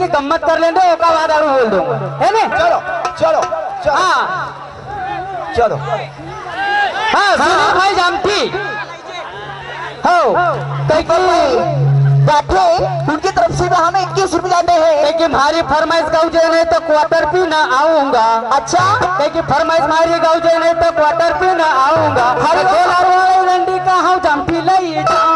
की गम्मत कर लेंगे ओका बाद आरू बोल दूंगा है ना। चलो चलो चलो हाँ चलो हाँ सुनो भाई जानती हो बैठे उनकी तरफ से हमें 21 रुपए जाते हैं कि मारी फरमाइश गाँव जाए नहीं तो क्वार्टर पे ना आऊंगा। अच्छा कि फरमाइश मारी गाँव जाए नहीं तो क्वार्टर पे ना आऊंगा। हरे रंडी का हाँ जम्पी लई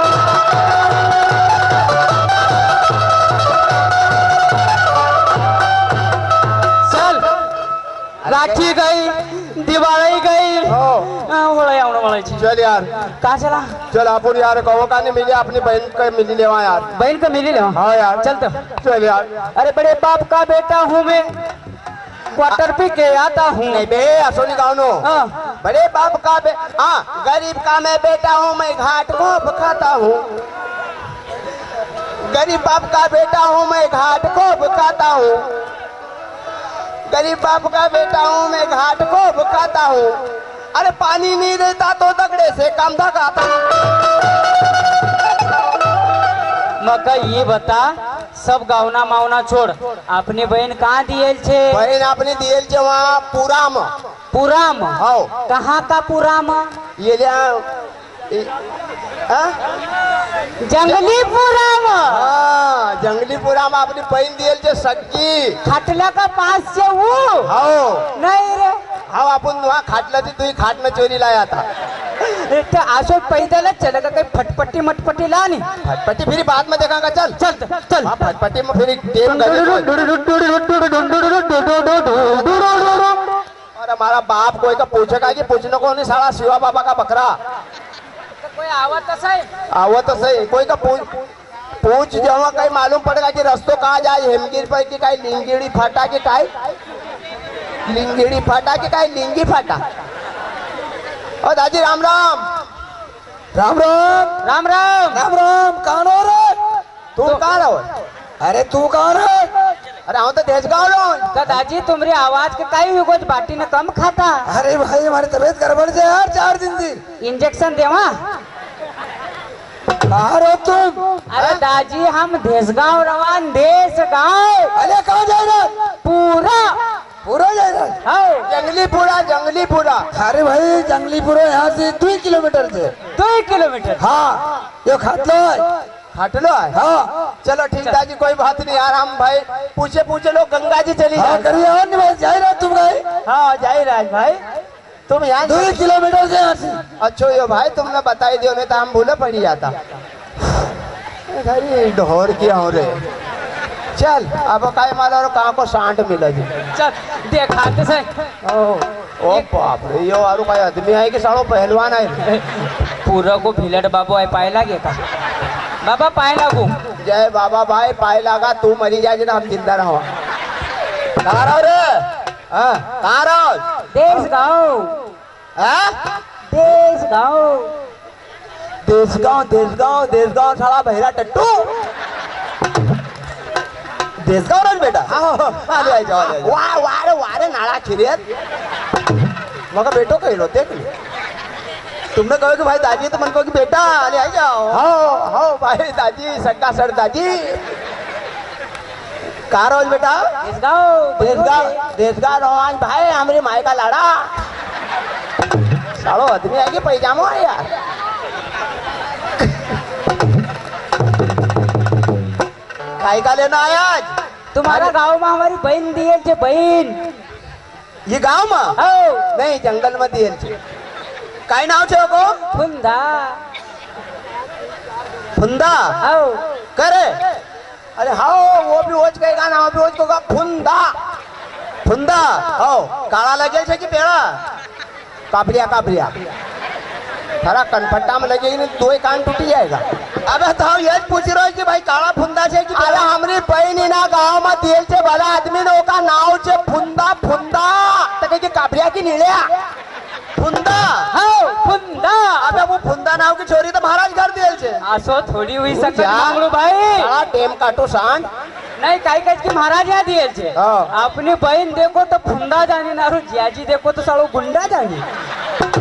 चल राखी गई दिवाली गई चल यार कहाँ चला चल अपन यार कहो का नहीं मिले अपनी बहन का मिली लेवा यार। बहन को मिली लो हाँ यार चल तो चल यार। अरे बड़े बाप का बेटा हूँ मैं क्वार्टर पे के आता हूँ। नहीं बे असोनी गाँव हाँ। बड़े बाप का हाँ गरीब का मैं बेटा हूँ मैं घाट को खाता हूँ। गरीब बाप का बेटा हूँ मैं घाट को खाता हूँ। गरीब बाप का बेटा हूँ मैं घाट को खाता हूँ। अरे पानी नहीं देता तो दगड़े से काम धकाता। मका ये बता सब गावना मावना छोड़ अपनी बहन कहाँ दियल छे। बहन अपने दियल छे वहाँ पुराम। पुराम हाँ कहाँ का पुराम ये जंगली पुराम हाँ जंगली पुराम अपनी बहन दियल छे सग्गी खटला का पास से वो हाँ नहीं रे हाँ अपन वहाँ खाटला थी तू खाटना चोरी लाया था। तो आशो पैदल चलेगा कहीं फटपट्टी मटपट्टी लानी फटपट्टी फिर बाद में देखांगा। चल चल चल हाँ फटपट्टी में फिर टेम और हमारा बाप कोई का पूछेगा कि पूछने को नहीं साला शिवा बाबा का बकरा कोई आवत सही आवो तो सही कोई का पूछ जमा कहीं मालूम पड़ेगा कि रस्तो कहाँ जाए हेमगिर पर की कहीं लिंगेड़ी फाटा के काई लिंगेड़ी फाटा के काई लिंगी फाटा। ओ दादी राम राम राम राम राम राम राम राम कौन हो रे तू कहाँ रहो। अरे तू कौन है। अरे हम तो देश गाँव लो। दादाजी तुम्हारी आवाज के काई कुछ बाटी ने कम खाता। अरे भाई हमारी तबीयत गड़बड़ से यार 4 दिन से इंजेक्शन देवा कहाँ रहो तुम। अरे दादी हम देश गाँव रवान देश गाँव। अरे कहाँ जा रहा पूरा पूरा जा रहा हाँ जंगली पूरा जंगली पूरा। अरे भाई जंगली पूरा यहाँ से 2 किलोमीटर से 2 किलोमीटर हाँ यो खाटलो है हाँ। चलो ठीक दादी कोई बात नहीं यार हम भाई पूछे लोग गंगा जी चली जा रहा तुम गए। हाँ जा रहा भाई तुम यहाँ 2 किलोमीटर से यहाँ से। अच्छा यो भाई तुमने बताई दियो नहीं तो हम भूले पड़ी जाता। अरे ढोर क्या हो रहे चल अब काय माला और कहाँ को सांड मिला जी। चल देखा से ओ बाप रे यो आरु काय आदमी है कि सालो पहलवान है। पूरा को भिलट बाबू है पाए लागे का बाबा पाए लागू। जय बाबा भाई पाए लगा तू मरी जाए ना हम जिंदा रहो। कहाँ रहो रे कहाँ रहो। देश गाँव देश गाँव देश गाँव साला बहरा टट्टू देश गाँव राज बेटा आले जाओ वाह वारे वारे नाला खिरियत मगर बेटो कही लो देख लो तुमने कहो कि भाई दादी तो मन को कि बेटा अरे आ जाओ हो भाई दादी सक्का सर दादी कहाँ रोज बेटा देश गाँव रोज भाई हमारी माई का लाड़ा सालो आदमी आएगी पैजामा है यार। काय का लेना आया आज तुम्हारा गाँव में हमारी बहन दिए थे बहन। ये गाँव में नहीं जंगल में दिए थे। काय नाव छे को फुंदा फुंदा करे। अरे हाँ वो भी ओज कहेगा ना वो भी ओज को फुंदा फुंदा हो काला लगे छे कि पेड़ा कापरिया कापरिया थारा कनफट्टा में लगेगी नहीं 2 कान टूटी जाएगा। अबे तो ये पूछ रहे कि भाई काला फुंदा छे कि अरे हमरी बहनी ना गाँव में दिल छे भला आदमी ने का नाव छे फुंदा फुंदा तो कहे कि कापरिया की नीलिया फुंदा फुंदा। अबे वो फुंदा नाव की छोरी तो महाराज घर दिल छे आसो थोड़ी हुई सकत मांगड़ू भाई साला टेम काटो सांड नहीं काई कह के महाराज यहाँ दिए छे। अपनी बहन देखो तो फुंदा जानी नारू जियाजी देखो तो सालो गुंडा जानी।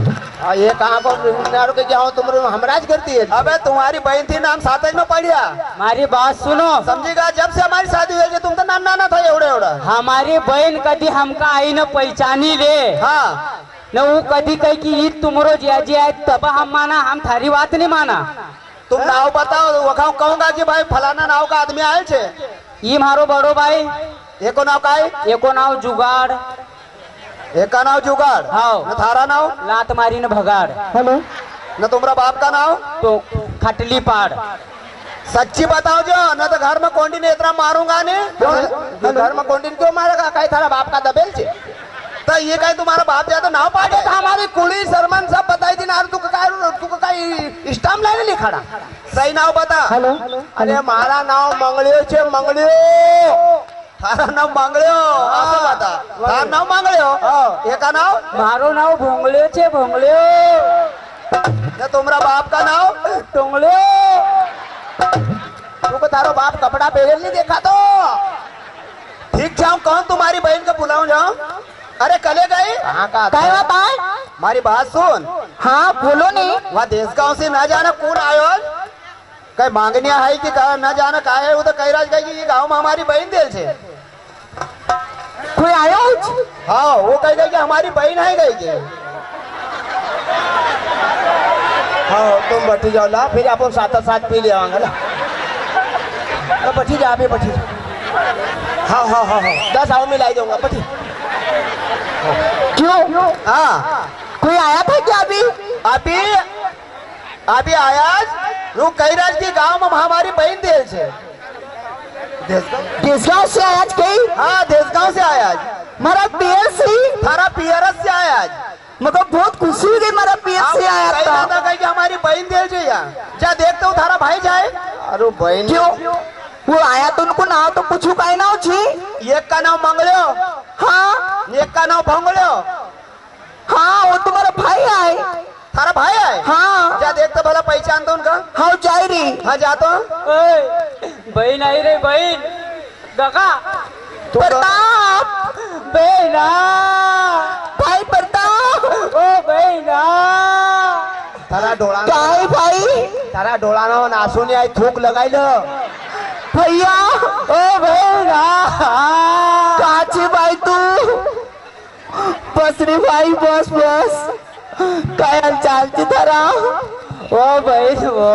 ये कहाँ को के क्या हो तुम हमराज करती है। अबे तुम्हारी बहन थी नाम सातज में पढ़िया। हमारी बात सुनो, समझेगा जब से हमारी शादी हुई तुम तो नाना ना था एवढे एवढा। हमारी बहन कभी हमका आई न पहचानी ले। हाँ न वो कभी कही कि ईद तुमरो जियाजी आए तब हम माना, हम थारी बात नहीं माना। तुम नाव बताओ वखाओ कहूंगा कि भाई फलाना नाव का आदमी आये छे। ये मारो बड़ो भाई, एको नाव का है? एको नाव जुगाड़, एक का नाव जुगाड़। हाँ। न थारा नाव? लात मारी न भगाड़। हेलो न तुम्हारा बाप का नाव? तो खटली पाड़। सच्ची बताओ जो, न तो घर में कोंडी ने इतना मारूंगा ने। घर में कोंडी क्यों मारेगा? कहीं थारा बाप का दबेल छे तो ये कहीं तुम्हारा बाप जाता नाव पाटे था। हमारी कुली शर्मन सब बताई थी ना। तू का स्टाम्प लाने नहीं खड़ा। सही नाव बता। हेलो अरे मारा नाव मंगलियो छे, मंगलियो। थारा नाव मंगलियो। आसे बता थारा नाव मंगलियो। ये का नाव? मारो नाव भोंगलियो छे, भोंगलियो। न तुम्हारा बाप का नाव? टोंगलियो। तुमको थारो बाप कपड़ा पहले नहीं देखा तो ठीक जाऊं कौन तुम्हारी बहन को बुलाऊं जाऊं? अरे कले गई कहाँ का काय बात है? हमारी बात सुन। हाँ बोलो नहीं। वहाँ देश गाँव से न जाना कौन आयो कहीं मांगनिया है कि न जाना का है। वो तो कही राज गई ये गाँव में हमारी बहन दिल छे। कोई आयो? हाँ वो कह गई कि हमारी बहन है गई के। हाँ तुम बैठी जाओ ला, फिर आप साथ साथ पी ले आऊंगा ला। बैठी जा अभी बैठी। हाँ हाँ हाँ हाँ 10 आओ मिलाई दूंगा बैठी। क्यों? हाँ कोई आया था क्या अभी? अभी अभी आया रू कही राज की गाँव में हमारी बहन दिल छे। देशगांव से आया कहीं? हाँ देशगांव से आया। मारा पियर से? थारा पियरस से आया। मतलब बहुत खुशी हुई गई, मारा पियर से आया था। कही कि हमारी बहन दिल छे या जा देखते हो थारा भाई जाए। अरे बहन क्यों? वो आया तो उनको नाव तो पूछू का नाव छी? एक का नाम मंगलियो। हाँ एक का नाम भंगलियो। हाँ वो तुम्हारा भाई आए। थारा भाई है? हाँ जा देखते भला पहचान तो उनका। हाँ जाए रही। हाँ जातो। बहन आई रे बहन। दगा प्रताप बहना, भाई प्रताप। ओ बहना। थारा डोला काय भाई? तारा डोला नो नासू नहीं आई थूक लगाई लो। भैया ओ बहना। काची भाई तू? बस रे भाई बस बस। काय हालचाल थी थारा? ओ बहन वो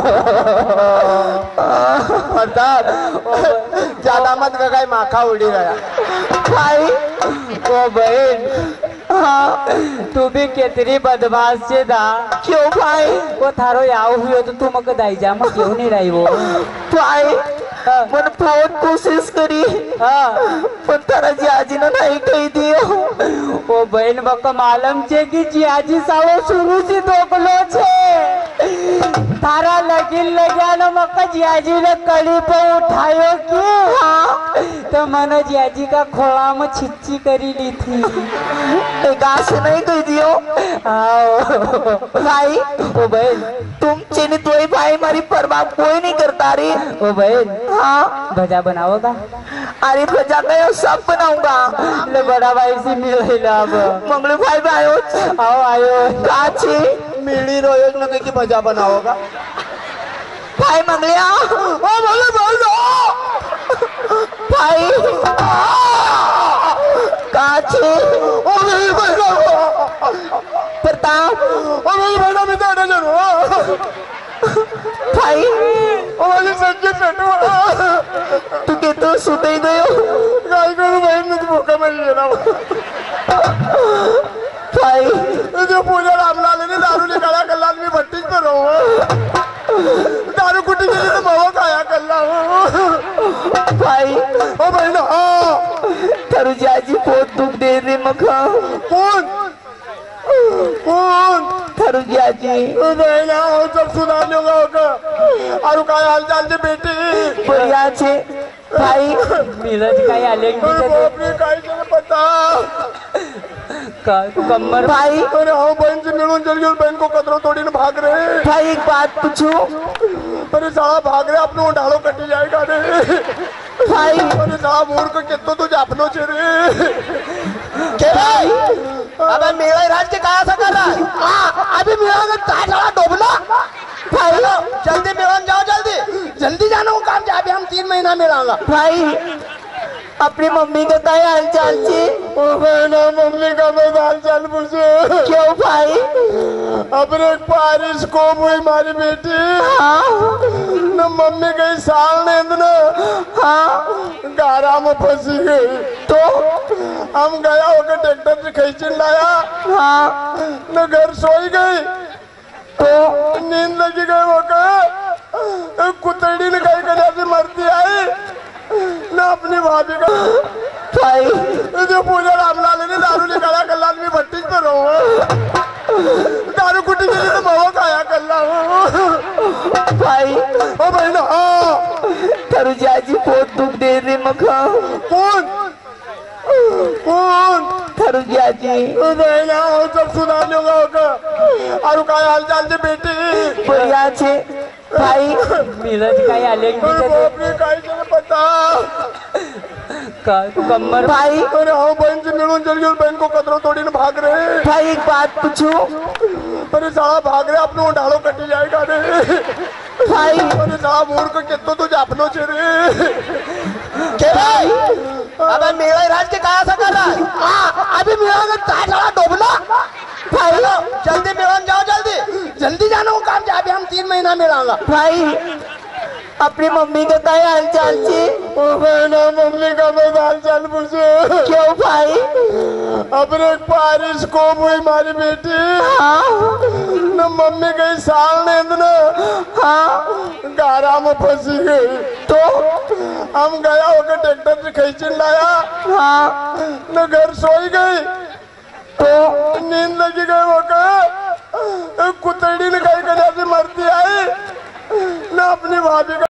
ज्यादा मत गगाई माखा उड़ी गया। भाई ओ बहन। हाँ तू भी केतरी बदमाश से दा। क्यों भाई? वो थारो याव हुई तो तू मक दाई जा मत क्यों नहीं रही वो। भाई मन बहुत कोशिश करी। हाँ पण तारा जियाजी ने नहीं कही दियो। ओ बहन बक मालूम छे कि जियाजी सालो शुरू से दोकलो छे। थारा लगिन लग्या न मक जियाजी ने कड़ी पे उठायो कि हाँ तो मनो जियाजी का खोला में छिच्ची करी ली थी। गा से नहीं कही दियो। आओ भाई ओ बहन। तुम चीनी तो ही भाई हमारी परवाह कोई नहीं करता रे। ओ बहन हाँ भजा बनाओगा? अरे भजा गया सब बनाऊंगा। ले बड़ा भाई से मिल अब। मंगलू भाई भी आयो। आओ आयो। काची मिली रोज न की मजा बनाओगा। भाई मंगलिया। ओ बोलो बोलो भाई काची ओ मेरी बहन। प्रताप ओ मेरी बहन में तो जरूर भाई ओ मेरी सच्ची पेटू तू कितना सुते ही गयो? गाय को बहन ने तो भूखा मर गया। भाई जो पूजा रामलाल ने दारू निकाला कल आदमी भट्टी तो रहो। दारू कुटी के तो मावा खाया कल्ला। भाई ओ बहन थारू जियाजी बहुत दुख दे रही मखा। कौन कौन? थारू जियाजी बहन सब सुनाने होगा। और का हाल चाल से बेटी बढ़िया छे भाई। मिरज का आलेंगे बाप रे काय पता कमर भाई अरे हाँ बहन से मिलूं चल गए। बहन को कतरो तोड़ी ने भाग रहे। भाई एक बात पूछूं? अरे साला भाग रहे अपने ढालो कटी जाएगा रे। भाई अरे साला मूर्ख कितो तो जापनो छे रे। के भाई अबे मेरा राज के कहा सा कर रहा है? अभी मेरा का डोबला भाई, जल्दी मिलन जाओ, जल्दी जाना वो काम जा, अभी हम 3 महीना मिलांगा भाई अपनी मम्मी का क्या हाल चाल जी? मम्मी का मैं हाल चाल पूछे क्यों भाई? अपने बारिश को हुई हमारी बेटी हाँ न मम्मी गई साल ने ना हाँ गारा में फंसी गई, तो हम गया होकर ट्रैक्टर से खींचन लाया हाँ न घर सोई गई, तो नींद लगी गई होकर कुतड़ी ने कहीं कहीं से मरती आई न अपनी भाभी का भाई जो पूजा रामलाल ने दारू निकाला कल आदमी भट्टी तो रहो दारू कुटी के लिए तो मावा खाया कल्ला भाई ओ बहना थरुजा जी बहुत दुख दे रही मखा। कौन थरुजा जी ओ बहना सब सुना लूंगा और का हाल चाल से बेटी बढ़िया छे भाई। मिरज काही आले की अरे बाप रे काय चला पता का तू कमर भाई अरे हाँ बहन से मिलूं चल गए बहन को कतरों तोड़ी ने भाग रहे भाई एक बात पूछूं? अरे साला भाग रहे अपने डालो कटी जाएगा रे भाई अरे साला मूर को कितो तो जापनो छे रे के भाई अबे मेरा राज के कहा सा कर रहा है? अभी मेरा का डोबला भाई जल्दी मिलन जाओ, जल्दी जाना वो काम जा, अभी हम 3 महीना मिलांगा। भाई अपनी मम्मी का क्या हाल चाल जी? मम्मी का मैं हाल चाल पूछे क्यों भाई? अपने बारिश को हुई हमारी बेटी हाँ न मम्मी गई साल ने ना हाँ गारा में फंसी गई, तो हम गया होकर ट्रैक्टर से खींचन लाया हाँ न घर सोई गई, तो नींद लगी गई होकर कुतड़ी ने कहीं कहीं से मरती आई न अपनी भाभी का